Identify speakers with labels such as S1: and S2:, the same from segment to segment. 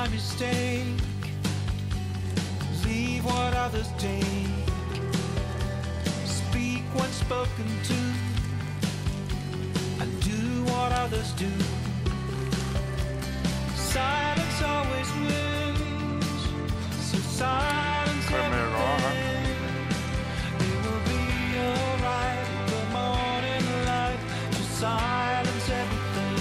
S1: mistake. Leave what others take. Speak when spoken to, and do what others do. Silence always wins, so silence everything. It will be alright, the morning light, just silence everything.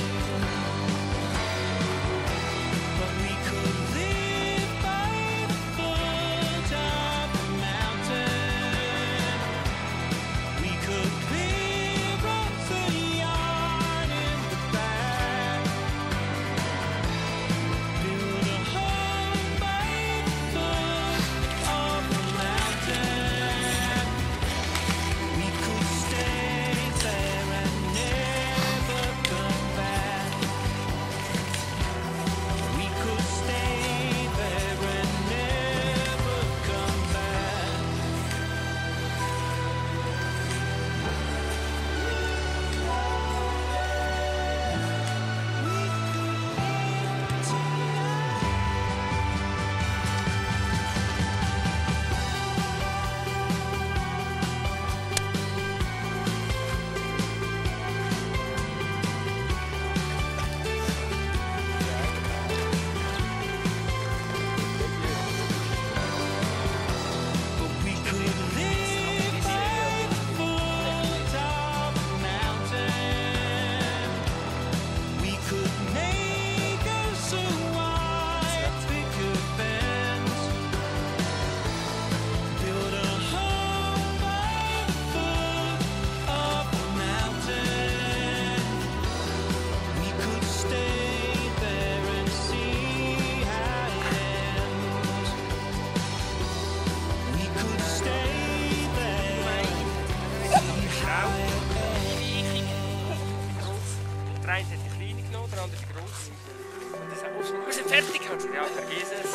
S1: But we could live by the foot of the mountain. We could clear up the yard in the back. Build a home by the foot of the mountain. We could stay there and never come back. We could stay there and never come back. But we could live by the foot of the mountain. We could make us a white picket fence. Build a home by the foot of the mountain. We could stay there and see how it ends. We could stay there and see how it ends.
S2: Der eine hat die kleine genommen, der andere die grosse. Und das musst du fertig haben. Ja, vergiss es.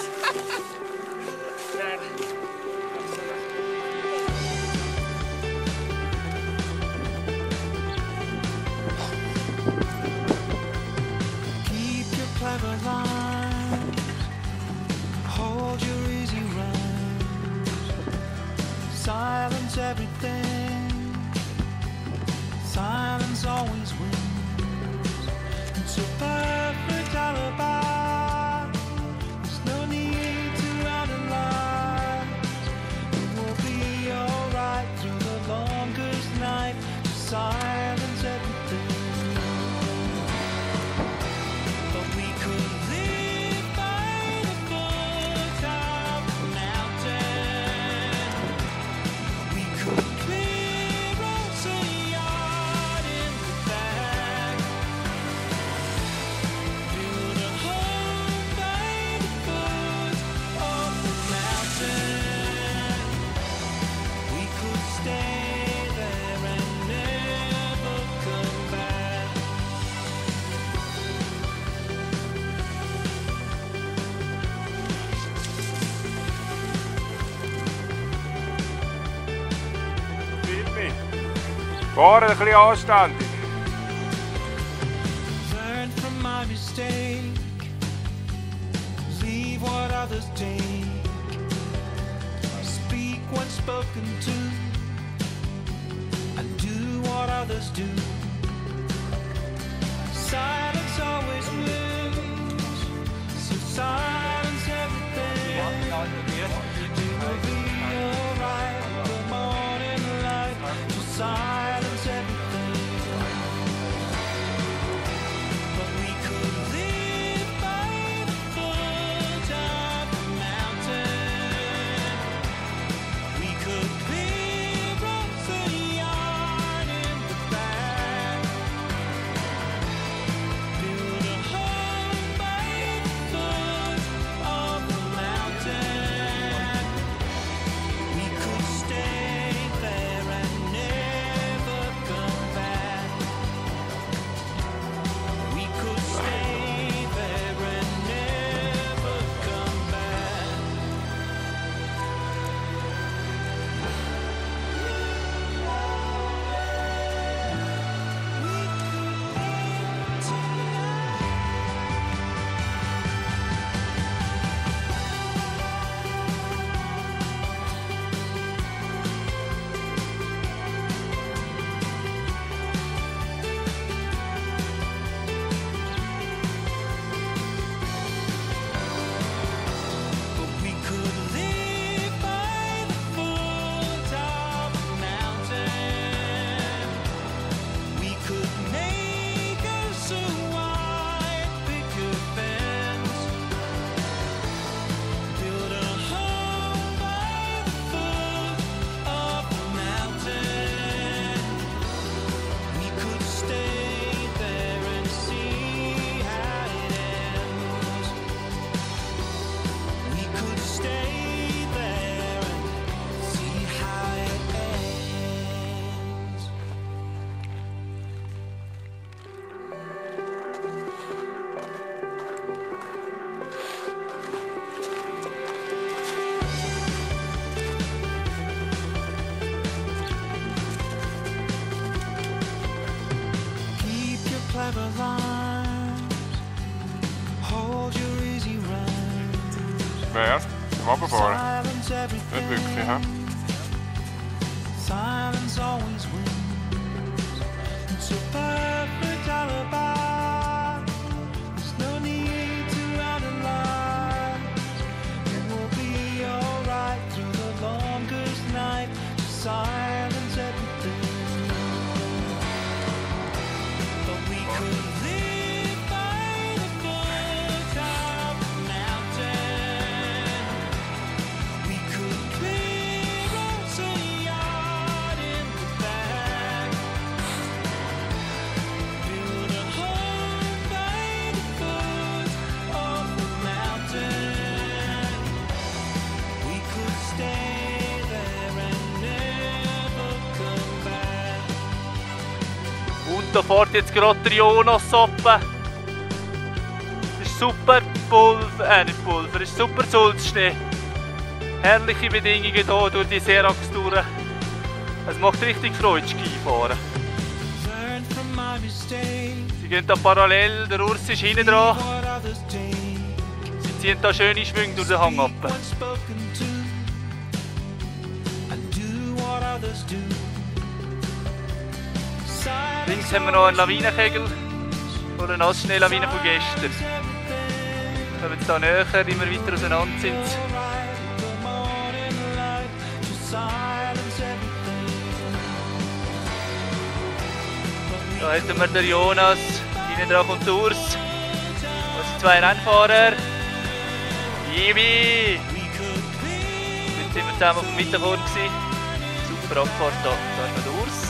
S1: Keep your clever lines, hold your easy rhymes, silence everything, silence always wins. It's a perfect alibi, there's no need to analyze. It will be alright through the longest night, just silence everything. But we could live by the foot of the mountain. We could clear us a yard in the back. Build a home by the foot of the mountain. We could stay there and never come back.
S3: Filmi. Fahren ein bisschen anständig.
S1: Learn from my mistake. Leave what others take. Speak when spoken to, and do what others do. Silence always wins, so silence everything. It will be alright, the morning light, just silence everything. But we could live by the foot of the mountain. We could clear up the yard in the back. Build a home by the foot of the mountain.
S3: Wer? Zum Runterfahren? Nicht wirklich, hä?
S1: Silence always wins. It's a perfect alibi. There's no need to analyze. It will be alright through the longest night. Just silence everything. But we could live by the foot of the mountain. We could clear us a yard in the back. Build a home by the foot of the mountain. We could stay there and never come back.
S4: Und da fährt jetzt gerade der Jonas runter. Das ist super Pulver, nicht Pulver, das ist super Sulzschnee. Herrliche Bedingungen hier durch die Serax durch. Es macht richtig Freude, Skifahren.
S1: Learn from my mistakes.
S4: Sie gehen da parallel, der Urs ist hinten dran.
S1: What others take.
S4: Sie ziehen da schöne Schwünge durch den Hang ab.
S1: Once spoken to. And do what others do.
S4: Links haben wir noch einen Lawinenkegel oder eine Nassschneelawine von gestern. Wir kommen jetzt hier näher, immer weiter auseinander sind. Da hätten wir den Jonas, hinten dran kommt der Urs. Das sind zwei Rennfahrer. Jibi! Jetzt sind wir zusammen auf dem Mittelkorn. Super Abfahrt da. Da ist noch der Urs.